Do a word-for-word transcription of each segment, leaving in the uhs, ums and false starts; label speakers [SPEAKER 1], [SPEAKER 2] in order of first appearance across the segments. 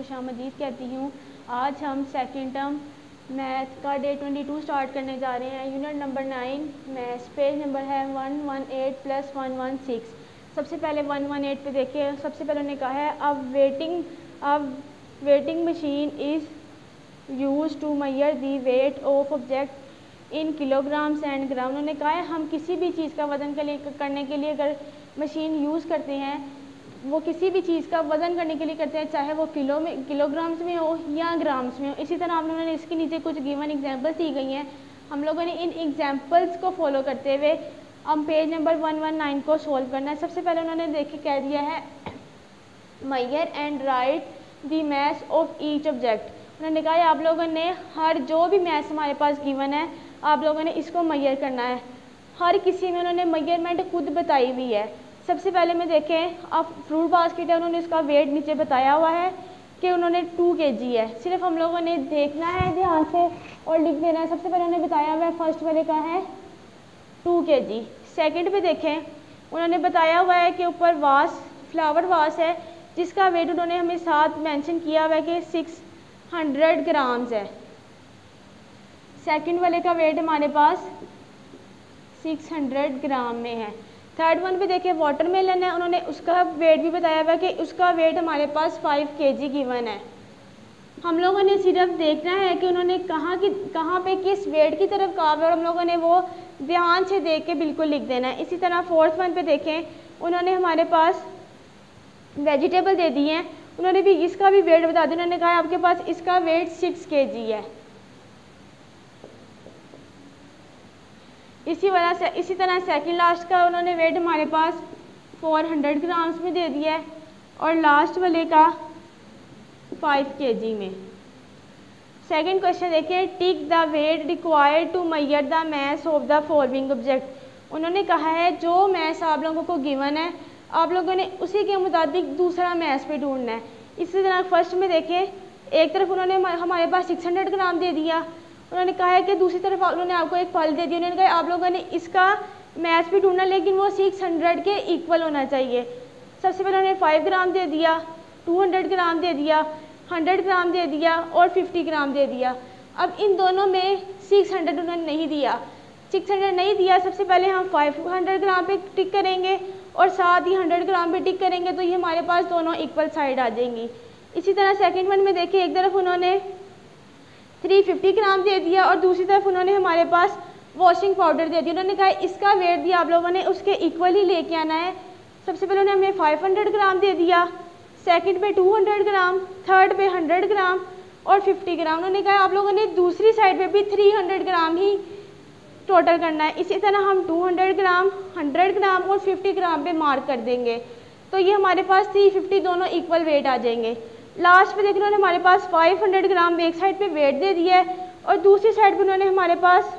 [SPEAKER 1] खुशामदीद कहती हूँ। आज हम सेकंड टर्म मैथ का डे ट्वेंटी टू स्टार्ट करने जा रहे हैं। Unit number nine maths, page number है one one eight plus one one six. सबसे पहले वन वन एट पे देखिए। सबसे पहले उन्होंने कहा है अब वेटिंग अब weighing machine is use to measure the weight of object in kilograms and gram. उन्होंने कहा है हम किसी भी चीज़ का वज़न के लिए करने के लिए अगर मशीन यूज़ करते हैं, वो किसी भी चीज़ का वज़न करने के लिए करते हैं, चाहे वो किलो में किलोग्राम्स में हो या ग्राम्स में हो। इसी तरह हम लोगों ने इसके नीचे कुछ गिवन एग्जांपल्स दी गई हैं। हम लोगों ने इन एग्जांपल्स को फॉलो करते हुए हम page number one one nine को सोल्व करना है। सबसे पहले उन्होंने देखे कह दिया है measure and write the mass of each object. उन्होंने कहा है आप लोगों ने हर जो भी मास हमारे पास गिवन है, आप लोगों ने इसको मेजर करना है। हर किसी में उन्होंने मेजरमेंट खुद बताई हुई है। सबसे पहले में देखें, अब फ्रूट बास्केट है, उन्होंने इसका वेट नीचे बताया हुआ है कि उन्होंने टू के जी है। सिर्फ हम लोगों ने देखना है ध्यान से और लिख देना है। सबसे पहले उन्होंने बताया हुआ है फर्स्ट वाले का है टू के जी। सेकेंड पे देखें, उन्होंने बताया हुआ है कि ऊपर वास फ्लावर वास है जिसका वेट उन्होंने हमें साथ मेंशन किया हुआ है कि सिक्स हंड्रेड ग्राम्स है। सेकंड वाले का वेट हमारे पास सिक्स हंड्रेड ग्राम में है। थर्ड वन पे देखें वाटरमेलन है, उन्होंने उसका वेट भी बताया हुआ है कि उसका वेट हमारे पास फाइव के जी गिवन है। हम लोगों ने सिर्फ देखना है कि उन्होंने कहाँ की कहाँ पे किस वेट की तरफ कहा है और हम लोगों ने वो ध्यान से देख के बिल्कुल लिख देना है। इसी तरह फोर्थ वन पे देखें, उन्होंने हमारे पास वेजिटेबल दे दी हैं, उन्होंने भी इसका भी वेट बता दिया। उन्होंने कहा आपके पास इसका वेट सिक्स के जी है। इसी वजह से इसी तरह सेकंड लास्ट का उन्होंने वेट हमारे पास फोर हंड्रेड ग्राम्स में दे दिया है और लास्ट वाले का फाइव के जी में। सेकंड क्वेश्चन देखिए, tick the weight required to measure the mass of the following object. उन्होंने कहा है जो मास आप लोगों को गिवन है, आप लोगों ने उसी के मुताबिक दूसरा मास भी ढूंढना है। इसी तरह फर्स्ट में देखें, एक तरफ उन्होंने हमारे पास सिक्स हंड्रेड ग्राम दे दिया, उन्होंने कहा है कि दूसरी तरफ उन्होंने आपको एक फल दे दिया। उन्होंने कहा आप लोगों ने इसका मैथ भी ढूंढना लेकिन वो सिक्स हंड्रेड के इक्वल होना चाहिए। सबसे पहले उन्होंने फाइव ग्राम दे दिया, टू हंड्रेड ग्राम दे दिया, हंड्रेड ग्राम दे दिया और फिफ्टी ग्राम दे दिया। अब इन दोनों में सिक्स हंड्रेड उन्होंने नहीं दिया। सिक्स हंड्रेड नहीं दिया, सबसे पहले हम फाइव हंड्रेड ग्राम पे टिक करेंगे और साथ ही हंड्रेड ग्राम पे टिक करेंगे, तो ये हमारे पास दोनों इक्वल साइड आ जाएंगी। इसी तरह सेकेंड वन में देखिए, एक तरफ उन्होंने थ्री फिफ्टी ग्राम दे दिया और दूसरी तरफ उन्होंने हमारे पास वॉशिंग पाउडर दे दिया। उन्होंने कहा इसका वेट भी आप लोगों ने उसके इक्वल ही लेके आना है। सबसे पहले उन्होंने हमें फाइव हंड्रेड ग्राम दे दिया, सेकंड पे टू हंड्रेड ग्राम, थर्ड पे हंड्रेड ग्राम और फिफ्टी ग्राम। उन्होंने कहा आप लोगों ने दूसरी साइड पे भी थ्री हंड्रेड ग्राम ही टोटल करना है। इसी तरह हम two hundred gram, hundred gram और फिफ्टी ग्राम पे मार्क कर देंगे, तो ये हमारे पास थ्री फिफ्टी दोनों इक्वल वेट आ जाएंगे। लास्ट पे देख उन्होंने हमारे पास फाइव हंड्रेड ग्राम एक साइड पे वेट दे दिया है और दूसरी साइड पे उन्होंने हमारे पास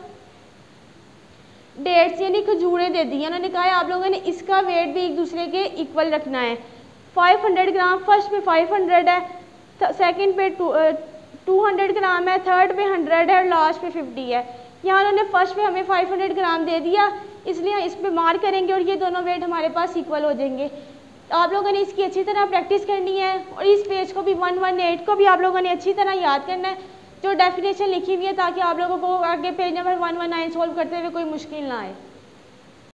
[SPEAKER 1] डेट्स यानी खजूरें दे दी हैं। उन्होंने कहा है आप लोगों ने इसका वेट भी एक दूसरे के इक्वल रखना है। फाइव हंड्रेड ग्राम फर्स्ट पे फाइव हंड्रेड है, सेकंड पे टू हंड्रेड ग्राम है, थर्ड पे हंड्रेड है और लास्ट पे फिफ्टी है। यहाँ उन्होंने फर्स्ट पे हमें फाइव हंड्रेड ग्राम दे दिया, इसलिए इस पे मार्क करेंगे और ये दोनों वेट हमारे पास इक्वल हो जाएंगे। आप लोगों ने इसकी अच्छी तरह प्रैक्टिस करनी है और इस पेज को भी वन वन एट को भी आप लोगों ने अच्छी तरह याद करना है जो डेफिनेशन लिखी हुई है, ताकि आप लोगों को आगे page number one one nine solve करते हुए कोई मुश्किल ना आए।